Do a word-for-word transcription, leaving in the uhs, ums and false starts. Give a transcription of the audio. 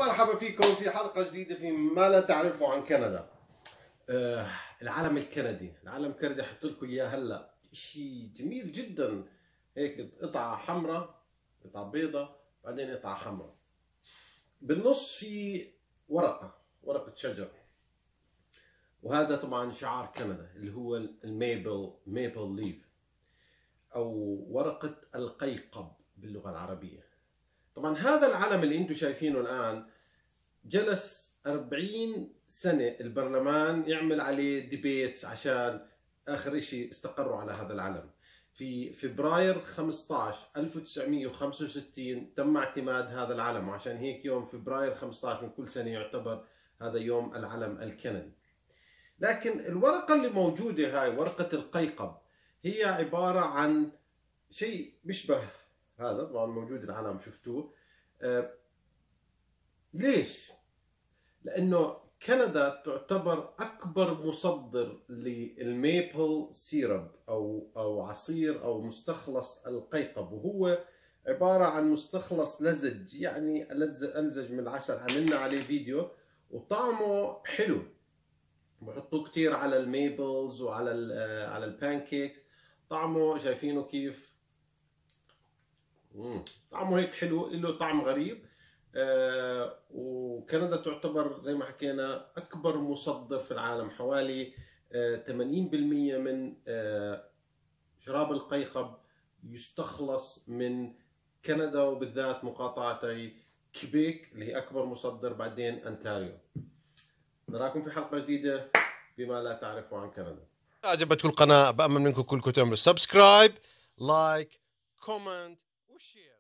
مرحبا فيكم في حلقة جديدة في ما لا تعرفوا عن كندا. آه العلم الكندي، العلم الكندي احط لكم اياه هلا، شيء جميل جدا. هيك قطعة حمراء، قطعة بيضاء، بعدين قطعة حمراء، بالنص في ورقة، ورقة شجر، وهذا طبعا شعار كندا اللي هو الميبل، ميبل ليف او ورقة القيقب باللغة العربية. طبعا هذا العلم اللي انتم شايفينه الان جلس أربعين سنة البرلمان يعمل عليه ديبيتس عشان آخر إشي استقروا على هذا العلم. في فبراير خمسة عشر ألف وتسعمئة وخمسة وستين تم اعتماد هذا العلم، وعشان هيك يوم فبراير خمسة عشر من كل سنة يعتبر هذا يوم العلم الكندي. لكن الورقة اللي موجودة هاي ورقة القيقب هي عبارة عن شيء بيشبه هذا، طبعا موجود العلم شفتوه. آه ليش؟ لأنه كندا تعتبر أكبر مصدر للميبل سيرب أو أو عصير أو مستخلص القيقب، وهو عبارة عن مستخلص لزج، يعني ألزج من العسل. عملنا عليه فيديو وطعمه حلو، بحطوه كتير على الميبلز وعلى على البانكيكس. طعمه شايفينه كيف؟ مم. طعمه هيك حلو، له طعم غريب. آه وكندا تعتبر زي ما حكينا أكبر مصدر في العالم، حوالي آه ثمانين بالمئة من آه شراب القيقب يستخلص من كندا، وبالذات مقاطعتي كيبيك اللي هي أكبر مصدر، بعدين أنتاريو. نراكم في حلقة جديدة بما لا تعرفوا عن كندا. عجبتكم القناة بأمل منكم كلكم تعملوا سبسكرايب، لايك، كومنت وشير.